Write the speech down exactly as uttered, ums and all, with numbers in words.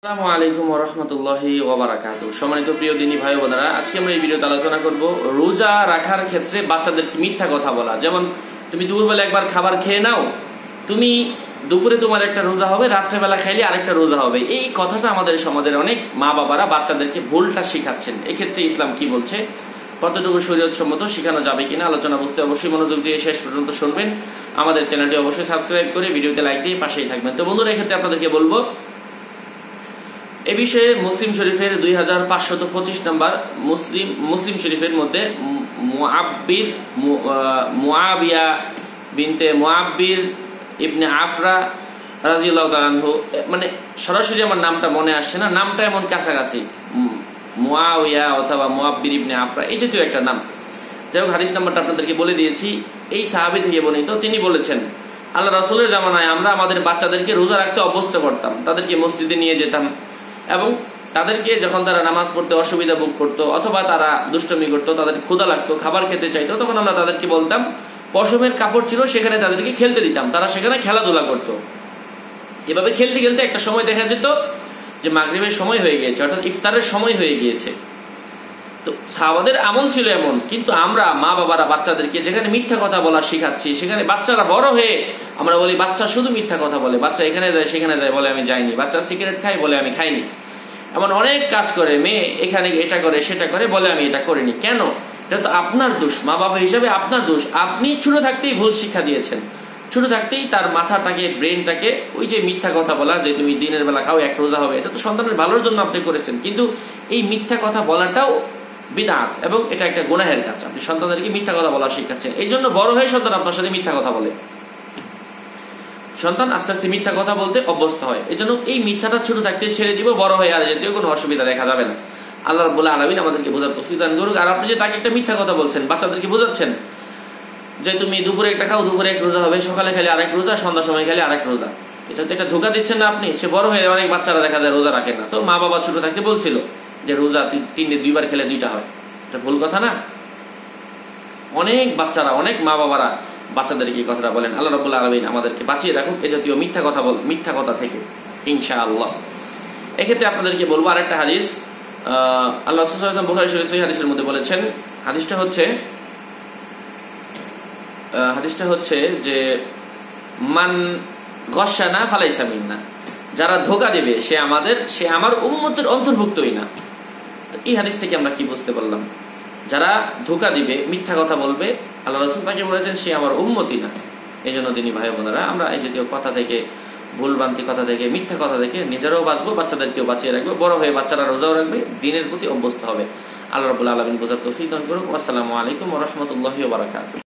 আসসালামু আলাইকুম ওয়া রাহমাতুল্লাহি ওয়া বারাকাতুহু। সম্মানিত প্রিয় দিনী ভাই বোনেরা, আজকে আমরা এই ভিডিওতে আলোচনা করব রোজা রাখার ক্ষেত্রে বাচ্চাদেরকে মিথ্যা কথা বলা। যেমন তুমি দুপুরবেলা একবার খাবার খেয়ে নাও, তুমি দুপুরে তোমার একটা রোজা হবে, রাত্রেবেলা খাইলে আরেকটা রোজা হবে। এই কথাটা আমাদের সমাজের অনেক মা বাবারা বাচ্চাদেরকে ভুলটা শিখাচ্ছেন। এক্ষেত্রে ইসলাম কি বলছে, কতটুকু শরীয়ত সম্মত, শেখানো যাবে কিনা আলোচনা বুঝতে অবশ্যই মনোযোগ দিয়ে শেষ পর্যন্ত শুনবেন। আমাদের চ্যানেলটি অবশ্যই সাবস্ক্রাইব করে ভিডিওতে লাইক দিয়ে পাশেই থাকবেন। তো বন্ধুরা, এক্ষেত্রে আপনাদেরকে বলবো এ বিষয়ে মুসলিম শরীফের দুই হাজার পাঁচশত পঁচিশ নম্বর মুসলিম মুসলিম শরীফের মধ্যে মুআব্বির মুআবিয়া বিনতে মুআব্বির ইবনে আফরা রাদিয়াল্লাহু তাআলা আনহু, মানে সরাসরি আমার নামটা মনে আসছে না, নামটা এমন কাছাকাছি, মুআবিয়া অথবা মুআব্বির ইবনে আফরা, এই জাতীয় একটা নাম। যাই হোক, হাদিস নাম্বারটা আপনাদেরকে বলে দিয়েছি। এই সাহাবী থেকে বর্ণিত, তিনি বলেছেন, আল্লাহ রাসূলের জামানায় আমরা আমাদের বাচ্চাদেরকে রোজা রাখতে অভ্যস্ত করতাম, তাদেরকে মসজিদে নিয়ে যেতাম এবং তাদেরকে যখন তারা নামাজ পড়তে অসুবিধা ভোগ করতো অথবা তারা দুষ্টমি করতো, তাদের ক্ষুধা লাগতো, খাবার খেতে চাইতো, তখন আমরা তাদেরকে বলতাম, পশমের কাপড় ছিল সেখানে তাদেরকে খেলতে দিতাম, তারা সেখানে খেলাধুলা করতো। এভাবে খেলতে খেলতে একটা সময় দেখা যেত যে মাগরিবের সময় হয়ে গিয়েছে, অর্থাৎ ইফতারের সময় হয়ে গিয়েছে। তো সাহাবাদের আমল ছিল এমন, কিন্তু আমরা মা বাবারা বাচ্চাদেরকে যেখানে মিথ্যা কথা বলা শিখাচ্ছি, সেখানে বাচ্চারা বড় হয়ে আমরা বলি বাচ্চা শুধু মিথ্যা কথা বলে, বাচ্চা এখানে যায় সেখানে যায় বলে আমি যাইনি, বাচ্চা সিগারেট খাই বলে আমি খাইনি, এমন অনেক কাজ করে, মেয়ে এখানে এটা করে সেটা করে বলে আমি এটা করিনি। কেন? এটা তো আপনার দোষ, মা বাবা হিসাবে আপনার দোষ। আপনি ছোট থাকতেই ভুল শিক্ষা দিয়েছেন, ছোট থাকতেই তার মাথাটাকে, ব্রেনটাকে ওই যে মিথ্যা কথা বলা, যে তুমি দিনের বেলা খাও এক রোজা হবে, এটা তো সন্তানের ভালোর জন্য আপনি করেছেন, কিন্তু এই মিথ্যা কথা বলাটাও বিদআত এবং এটা একটা গুনাহের কাজ। আপনি সন্তানদেরকে মিথ্যা কথা বলা শিখাচ্ছেন, এই জন্য বড় হয়ে সন্তান আপনার সাথে মিথ্যা কথা বলে, সন্তান আস্তে আস্তে মিথ্যা কথা বলতে অভ্যস্ত হয়। এই জন্য এই মিথ্যাটা ছোট থাকতে ছেড়ে দিব, বড় হয়ে আর জাতীয় কোনো অসুবিধা দেখা যাবে না। আল্লাহ রাব্বুল আলামিন আমাদেরকে বোঝার তৌফিক দান করুক। আর আপনি যে তাকে একটা মিথ্যা কথা বলছেন, বাচ্চাদেরকে বোঝাচ্ছেন যে তুমি দুপুরে একটা খাও, দুপুরে এক রোজা হবে, সকালে খেলে আরেক রোজা, সন্ধ্যার সময় খেলে আরেক রোজা, এটা তো একটা ধোঁকা দিচ্ছেন না আপনি। সে বড় হয়ে অনেক বাচ্চারা দেখা যায় রোজা রাখে না, তো মা বাবা ছোট থাকতে বলছিল যে রোজা তিনটে দুইবার খেলে দুইটা হয়, এটা ভুল কথা না? অনেক বাচ্চারা, অনেক মা বাবারা বাচ্চাদেরকে এই কথাটা বলেন। আল্লাহ রাব্বুল আলামিন আমাদেরকে বাঁচিয়ে রাখুন এ জাতীয় মিথ্যা কথা বল মিথ্যা কথা থেকে, ইনশাআল্লাহ। এক্ষেত্রে আপনাদেরকে বলবো আরেকটা হাদিস, আল্লাহ রাসূল সাল্লাল্লাহু আলাইহি ওয়াসাল্লাম বুখারী শরীফ হাদিসের মধ্যে বলেছেন, হাদিসটা হচ্ছে হাদিসটা হচ্ছে যে মান গশানা ফালাইসা মিন্না, যারা ধোঁকা দেবে সে আমাদের সে আমার উম্মতের অন্তর্ভুক্তই না। তো এই হাদিস থেকে আমরা কি বুঝতে পারলাম? যারা ধোঁকা দিবে, মিথ্যা কথা বলবে, আল্লাহ রাসূল তাকে বলেছেন সে আমার উম্মতি না। এই জন্য দিনী ভাই বোনেরা, আমরা এই জাতীয় কথা থেকে, ভুলভ্রান্তি কথা থেকে, মিথ্যা কথা থেকে নিজেরাও বাঁচবো, বাচ্চাদেরকেও বাঁচিয়ে রাখবো। বড় হয়ে বাচ্চারা রোজাও রাখবে, দ্বীনের প্রতি অভ্যস্ত হবে। আল্লাহ রাব্বুল আলামিন বোঝার তৌফিক দান করুন। আসসালামু আলাইকুম ওয়া রাহমাতুল্লাহি ওয়া বারাকাতুহু।